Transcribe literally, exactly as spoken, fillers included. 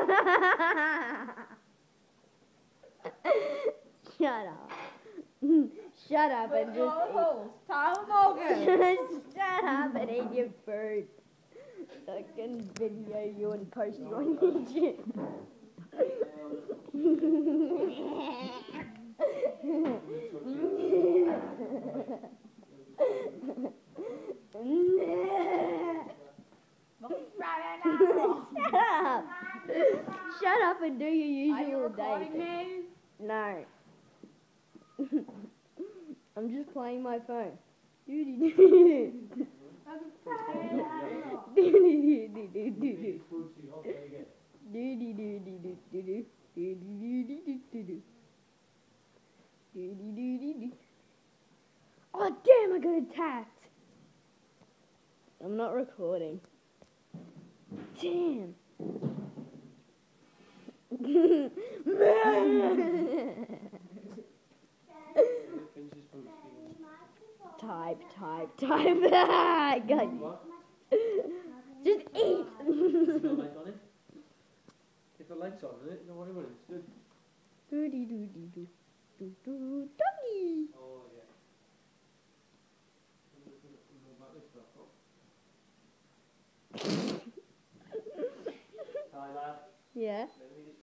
Shut up. Shut up and just eat. Tyler Morgan. Shut up and eat your food. So I can video you and post you on YouTube. Shut up! Shut up and do your usual Are you recording day. me? No. I'm just playing my phone. Oh damn, I got attacked. I'm not recording. Damn. Type, type, type. I got you. Just eat. Is there a light on it? If the light's on it, then what do you want? It's good. Doody doody doo. Doo doo doggy. Oh, yeah. Tyler. Yeah.